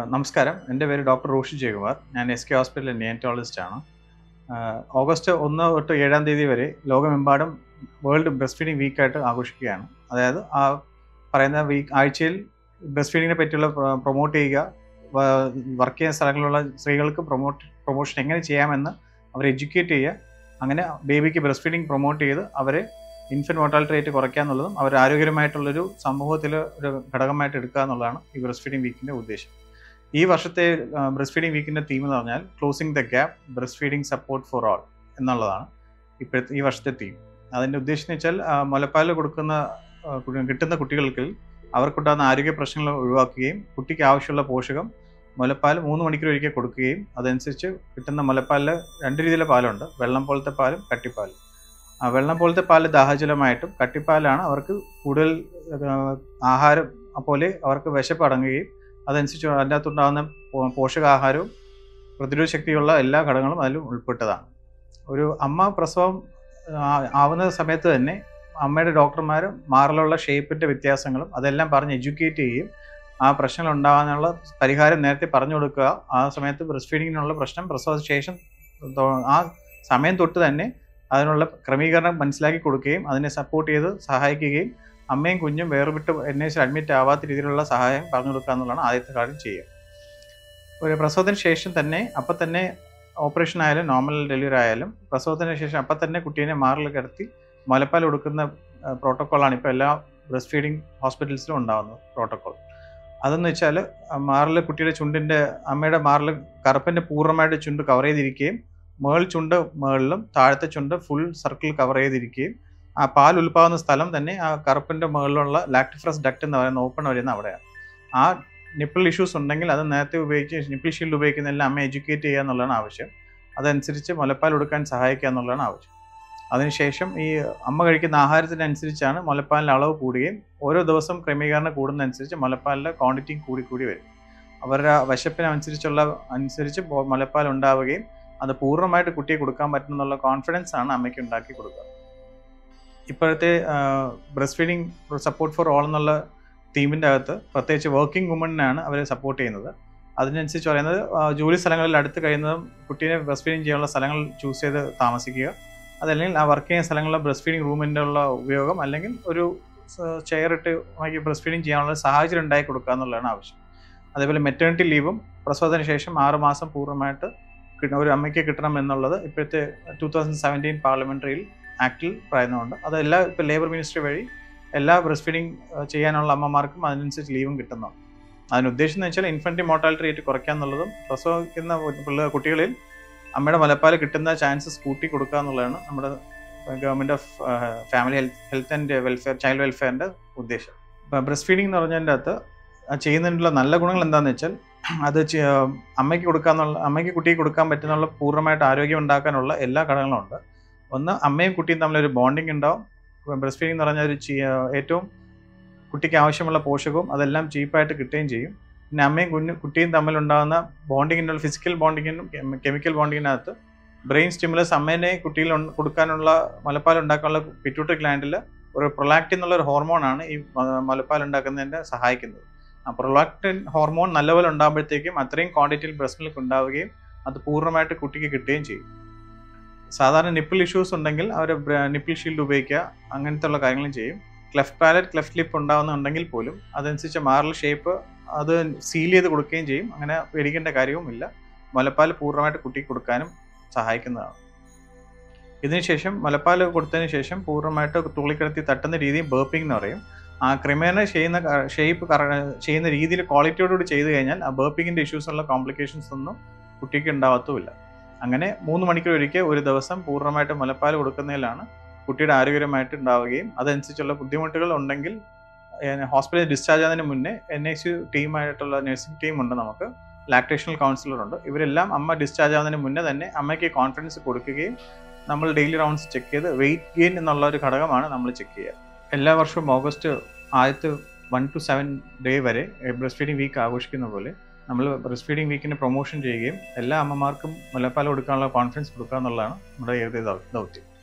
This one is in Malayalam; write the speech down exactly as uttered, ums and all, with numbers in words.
നമസ്കാരം. എൻ്റെ പേര് ഡോക്ടർ റോഷി ജയകുമാർ. ഞാൻ എസ് കെ ഹോസ്പിറ്റലിലെ നിയോനറ്റോളജിസ്റ്റാണ്. ഓഗസ്റ്റ് ഒന്ന് തൊട്ട് ഏഴാം തീയതി വരെ ലോകമെമ്പാടും വേൾഡ് ബ്രസ്റ്റ് ഫീഡിംഗ് വീക്കായിട്ട് ആഘോഷിക്കുകയാണ്. അതായത് ആ പറയുന്ന വീക്ക് ആഴ്ചയിൽ ബ്രസ്റ്റ് ഫീഡിങ്ങിനെ പറ്റിയുള്ള പ്രൊമോട്ട് ചെയ്യുക, വർക്ക് ചെയ്യുന്ന സ്ഥലങ്ങളിലുള്ള സ്ത്രീകൾക്ക് പ്രൊമോട്ട് പ്രൊമോഷൻ എങ്ങനെ ചെയ്യാമെന്ന് അവരെ എഡ്യൂക്കേറ്റ് ചെയ്യുക, അങ്ങനെ ബേബിക്ക് ബ്രസ്റ്റ് ഫീഡിങ് പ്രൊമോട്ട് ചെയ്ത് അവരെ ഇൻഫൻറ്റ് മോർട്ടാലിറ്റി റേറ്റ് കുറയ്ക്കുക എന്നുള്ളതും അവർ ആരോഗ്യകരമായിട്ടുള്ളൊരു സമൂഹത്തിൽ ഒരു ഘടകമായിട്ട് എടുക്കുക എന്നുള്ളതാണ് ഈ ബ്രസ്റ്റ് ഫീഡിംഗ് വീക്കിൻ്റെ ഉദ്ദേശം. ഈ വർഷത്തെ ബ്രസ്റ്റ് ഫീഡിംഗ് വീക്കിൻ്റെ തീം എന്ന് പറഞ്ഞാൽ closing the gap breast feeding support for all എന്നുള്ളതാണ് ഇപ്പോഴത്തെ ഈ വർഷത്തെ തീം. അതിൻ്റെ ഉദ്ദേശം എന്ന് വെച്ചാൽ മുലപ്പാൽ കൊടുക്കുന്ന കിട്ടുന്ന കുട്ടികൾക്ക് അവർക്കുണ്ടാകുന്ന ആരോഗ്യ പ്രശ്നങ്ങൾ ഒഴിവാക്കുകയും കുട്ടിക്ക് ആവശ്യമുള്ള പോഷകം മുലപ്പാൽ മൂന്ന് മണിക്കൂർ ഒരിക്കൽ കൊടുക്കുകയും അതനുസരിച്ച് കിട്ടുന്ന മുലപ്പാലിൽ രണ്ട് രീതിയിലെ പാലുണ്ട്, വെള്ളം പോലത്തെ പാലും കട്ടിപ്പാലും. വെള്ളം പോലത്തെ പാല് ദാഹജലമായിട്ടും കട്ടിപ്പാലാണ് അവർക്ക് കൂടുതൽ ആഹാരം പോലെ അവർക്ക് വിശപ്പ് അടങ്ങുകയും അതനുസരിച്ച് അതിൻ്റെ അകത്തുണ്ടാകുന്ന പോഷകാഹാരവും പ്രതിരോധ ശക്തിയുള്ള എല്ലാ ഘടകങ്ങളും അതിലും ഉൾപ്പെട്ടതാണ്. ഒരു അമ്മ പ്രസവം ആവുന്ന സമയത്ത് തന്നെ അമ്മയുടെ ഡോക്ടർമാർ മാറിലുള്ള ഷേപ്പിൻ്റെ വ്യത്യാസങ്ങളും അതെല്ലാം പറഞ്ഞ് എഡ്യൂക്കേറ്റ് ചെയ്യുകയും ആ പ്രശ്നങ്ങൾ ഉണ്ടാകാനുള്ള പരിഹാരം നേരത്തെ പറഞ്ഞു കൊടുക്കുക. ആ സമയത്ത് ബ്രസ്റ്റ് ഫീഡിങ്ങിനുള്ള പ്രശ്നം പ്രസവ ശേഷം ആ സമയം തൊട്ട് തന്നെ അതിനുള്ള ക്രമീകരണം മനസ്സിലാക്കി കൊടുക്കുകയും അതിനെ സപ്പോർട്ട് ചെയ്ത് സഹായിക്കുകയും അമ്മയും കുഞ്ഞും വേർവിട്ട് എൻ എസിൽ അഡ്മിറ്റ് ആവാത്ത രീതിയിലുള്ള സഹായം പറഞ്ഞു കൊടുക്കുക എന്നുള്ളതാണ് ആദ്യത്തെ കാര്യം ചെയ്യുക. ഒരു പ്രസവത്തിന് ശേഷം തന്നെ അപ്പം തന്നെ ഓപ്പറേഷൻ ആയാലും നോർമൽ ഡെലിവറി ആയാലും പ്രസവത്തിന് ശേഷം അപ്പം തന്നെ കുട്ടീനെ മാറിൽ കിടത്തി മുലപ്പാൽ കൊടുക്കുന്ന പ്രോട്ടോക്കോളാണ് ഇപ്പോൾ എല്ലാ ബ്രസ്റ്റ് ഫീഡിങ് ഹോസ്പിറ്റൽസിലും ഉണ്ടാകുന്നത് പ്രോട്ടോക്കോൾ. അതെന്ന് വെച്ചാൽ മാറിൽ കുട്ടിയുടെ ചുണ്ടിൻ്റെ അമ്മയുടെ മാറിൽ കറുപ്പിൻ്റെ പൂർണ്ണമായിട്ട് ചുണ്ട് കവർ ചെയ്തിരിക്കുകയും മേൾ ചുണ്ട് മേളിലും താഴത്തെ ചുണ്ട് ഫുൾ സർക്കിൾ കവർ ചെയ്തിരിക്കുകയും ആ പാൽ ഉൽപ്പാകുന്ന സ്ഥലം തന്നെ ആ കറുപ്പിൻ്റെ മുകളിലുള്ള ലാക്ടിഫ്രസ് ഡക്റ്റ് എന്ന് പറയുന്ന ഓപ്പൺ വരുന്ന അവിടെയാണ്. ആ നിപ്പിൾ ഇഷ്യൂസ് ഉണ്ടെങ്കിൽ അത് നേരത്തെ ഉപയോഗിച്ച് നിപ്പിൾ ഷീൽഡ് ഉപയോഗിക്കുന്നതെല്ലാം അമ്മ എഡ്യൂക്കേറ്റ് ചെയ്യുക എന്നുള്ളതാണ് ആവശ്യം. അതനുസരിച്ച് മുലപ്പാൽ കൊടുക്കാൻ സഹായിക്കുക എന്നുള്ളതാണ് ആവശ്യം. അതിനുശേഷം ഈ അമ്മ കഴിക്കുന്ന ആഹാരത്തിനനുസരിച്ചാണ് മുലപ്പാലിൻ്റെ അളവ് കൂടുകയും ഓരോ ദിവസം ക്രമീകരണം കൂടുന്നതനുസരിച്ച് മുലപ്പാലിൻ്റെ ക്വാണ്ടിറ്റി കൂടി കൂടി വരും. അവരുടെ വിശപ്പിനനുസരിച്ചുള്ള അനുസരിച്ച് മുലപ്പാൽ ഉണ്ടാവുകയും അത് പൂർണ്ണമായിട്ട് കുട്ടിയെ കൊടുക്കാൻ പറ്റുന്നുള്ള കോൺഫിഡൻസ് ആണ് അമ്മയ്ക്ക് ഉണ്ടാക്കി കൊടുക്കുക. ഇപ്പോഴത്തെ breast feeding support for all എന്നുള്ള ടീമിൻ്റെ അകത്ത് പ്രത്യേകിച്ച് വർക്കിംഗ് വുമണിനാണ് അവരെ സപ്പോർട്ട് ചെയ്യുന്നത്. അതിനനുസരിച്ച് പറയുന്നത് ജോലി സ്ഥലങ്ങളിൽ അടുത്ത് കഴിയുന്നതും കുട്ടീനെ ബ്രസ്റ്റ് ഫീഡിങ് ചെയ്യാനുള്ള സ്ഥലങ്ങൾ ചൂസ് ചെയ്ത് താമസിക്കുക, അതല്ലെങ്കിൽ ആ വർക്ക് ചെയ്യുന്ന സ്ഥലങ്ങളിലെ ബ്രസ്റ്റ് ഫീഡിങ് റൂമിൻ്റെ ഉള്ള ഉപയോഗം അല്ലെങ്കിൽ ഒരു ചെയർ ഇട്ട് ബ്രസ്റ്റ് ഫീഡിങ് ചെയ്യാനുള്ള സാഹചര്യം ഉണ്ടാക്കി കൊടുക്കുക എന്നുള്ളതാണ് ആവശ്യം. അതേപോലെ മെറ്റേണിറ്റി ലീവും പ്രസവത്തിന് ശേഷം ആറ് മാസം പൂർണ്ണമായിട്ട് ഒരു അമ്മയ്ക്ക് കിട്ടണം എന്നുള്ളത് ഇപ്പോഴത്തെ ടൂ തൗസൻഡ് സെവൻറ്റീൻ പാർലമെൻ്ററിയിൽ ആക്ടിൽ പറയുന്നുണ്ട്. അതെല്ലാം ഇപ്പോൾ ലേബർ മിനിസ്ട്രി വഴി എല്ലാ ബ്രസ്റ്റ് ഫീഡിങ് ചെയ്യാനുള്ള അമ്മമാർക്കും അതിനനുസരിച്ച് ലീവും കിട്ടുന്നുണ്ട്. അതിന് ഉദ്ദേശം എന്ന് വെച്ചാൽ ഇൻഫൻറ്റ് മോർട്ടാലിറ്റി റേറ്റ് കുറയ്ക്കുക എന്നുള്ളതും പ്രസവിക്കുന്ന പിള്ളേർ കുട്ടികളിൽ അമ്മയുടെ മുലപ്പാൽ കിട്ടുന്ന ചാൻസസ് കൂട്ടി കൊടുക്കുക എന്നുള്ളതാണ് നമ്മുടെ government of family health health and welfare child വെൽഫെയറിൻ്റെ ഉദ്ദേശം. ഇപ്പോൾ ബ്രസ്റ്റ് ഫീഡിംഗ് എന്ന് പറഞ്ഞതിൻ്റെ അകത്ത് ചെയ്യുന്നതിനുള്ള നല്ല ഗുണങ്ങൾ എന്താണെന്ന് വെച്ചാൽ അത് അമ്മയ്ക്ക് കൊടുക്കാന്നുള്ള അമ്മയ്ക്ക് കുട്ടിക്ക് കൊടുക്കാൻ പറ്റുന്നുള്ള പൂർണ്ണമായിട്ട് ആരോഗ്യം ഉണ്ടാക്കാനുള്ള എല്ലാ ഘടകങ്ങളും ഉണ്ട്. ഒന്ന്, അമ്മയും കുട്ടിയും തമ്മിലൊരു ബോണ്ടിങ് ഉണ്ടാവും. ബ്രസ്റ്റ് ഫീഡിംഗ് എന്ന് പറഞ്ഞാൽ ഒരു ഏറ്റവും കുട്ടിക്ക് ആവശ്യമുള്ള പോഷകവും അതെല്ലാം ചീപ്പായിട്ട് കിട്ടുകയും ചെയ്യും. പിന്നെ അമ്മയും കുഞ്ഞു കുട്ടിയും തമ്മിലുണ്ടാകുന്ന ബോണ്ടിങ്ങിനുള്ള ഫിസിക്കൽ ബോണ്ടിങ്ങിനും കെമിക്കൽ ബോണ്ടിങ്ങിനകത്ത് ബ്രെയിൻ സ്റ്റിമുലസ് അമ്മേനെ കുട്ടിയിൽ കൊടുക്കാനുള്ള മുലപ്പാൽ ഉണ്ടാക്കാനുള്ള പിറ്റ്യൂട്ടറി ഗ്ലാൻഡിൽ ഒരു പ്രൊലാക്റ്റിൻ എന്നുള്ള ഒരു ഹോർമോണാണ് ഈ മുലപ്പാൽ ഉണ്ടാക്കുന്നതിൻ്റെ സഹായിക്കുന്നത്. ആ പ്രൊലാക്റ്റിൻ ഹോർമോൺ നല്ലപോലെ ഉണ്ടാകുമ്പോഴത്തേക്കും അത്രയും ക്വാണ്ടിറ്റിയിൽ ബ്രസ്റ്റ് മിൽക്ക് ഉണ്ടാവുകയും അത് പൂർണ്ണമായിട്ട് കുട്ടിക്ക് കിട്ടുകയും ചെയ്യും. സാധാരണ നിപ്പിൾ ഇഷ്യൂസ് ഉണ്ടെങ്കിൽ അവർ നിപ്പിൾ ഷീൽഡ് ഉപയോഗിക്കുക, അങ്ങനത്തെ ഉള്ള കാര്യങ്ങളും ചെയ്യും. ക്ലെഫ്റ്റ് പാലറ്റ് ക്ലെഫ്റ്റ് ലിപ്പ് ഉണ്ടാകുന്നുണ്ടെങ്കിൽ പോലും അതനുസരിച്ച് മാറൽ ഷേപ്പ് അത് സീൽ ചെയ്ത് കൊടുക്കുകയും ചെയ്യും. അങ്ങനെ പേടിക്കേണ്ട കാര്യവുമില്ല. മുലപ്പാൽ പൂർണ്ണമായിട്ട് കുട്ടിക്ക് കൊടുക്കാനും സഹായിക്കുന്നതാണ്. ഇതിനുശേഷം മുലപ്പാൽ കൊടുത്തതിന് ശേഷം പൂർണ്ണമായിട്ട് തുള്ളിക്കിടത്തി തട്ടുന്ന രീതി ബേർപ്പിംഗ് എന്ന് പറയും. ആ ക്രമേണ ചെയ്യുന്ന ഷേപ്പ് ചെയ്യുന്ന രീതിയിൽ ക്വാളിറ്റിയോടുകൂടി ചെയ്തു കഴിഞ്ഞാൽ ആ ബേർപ്പിങ്ങിൻ്റെ ഇഷ്യൂസുള്ള കോംപ്ലിക്കേഷൻസ് ഒന്നും കുട്ടിക്ക് ഉണ്ടാവത്തുമില്ല. അങ്ങനെ മൂന്ന് മണിക്കൂർ ഒരിക്കൽ ഒരു ദിവസം പൂർണ്ണമായിട്ട് മുലപ്പാൽ കൊടുക്കുന്നതിലാണ് കുട്ടിയുടെ ആരോഗ്യകരമായിട്ട് ഉണ്ടാവുകയും അതനുസരിച്ചുള്ള ബുദ്ധിമുട്ടുകൾ ഉണ്ടെങ്കിൽ ഹോസ്പിറ്റലിൽ ഡിസ്ചാർജ് ആകുന്നതിന് മുന്നേ എൻ ഐ സി യു ടീമായിട്ടുള്ള നഴ്സിംഗ് ടീമുണ്ട്, നമുക്ക് ലാക്ടേഷണൽ കൗൺസിലറുണ്ട്. ഇവരെല്ലാം അമ്മ ഡിസ്ചാർജ് ആകുന്നതിന് മുന്നേ തന്നെ അമ്മയ്ക്ക് കോൺഫിഡൻസ് കൊടുക്കുകയും നമ്മൾ ഡെയിലി റൗണ്ട്സ് ചെക്ക് ചെയ്ത് വെയിറ്റ് ഗെയിൻ എന്നുള്ള ഒരു ഘടകമാണ് നമ്മൾ ചെക്ക് ചെയ്യുക. എല്ലാ വർഷവും ഓഗസ്റ്റ് ആദ്യത്തെ വൺ ടു സെവൻ ഡേ വരെ ബ്രസ്റ്റ് ഫീഡിംഗ് വീക്ക് ആഘോഷിക്കുന്ന പോലെ നമ്മൾ ബ്രസ്റ്റ് ഫീഡിംഗ് വീക്കിന് പ്രൊമോഷൻ ചെയ്യുകയും എല്ലാ അമ്മമാർക്കും മുലപ്പാൽ കൊടുക്കാനുള്ള കോൺഫിഡൻസ് കൊടുക്കുക എന്നുള്ളതാണ് നമ്മുടെ ഏത് ദൗത്യം.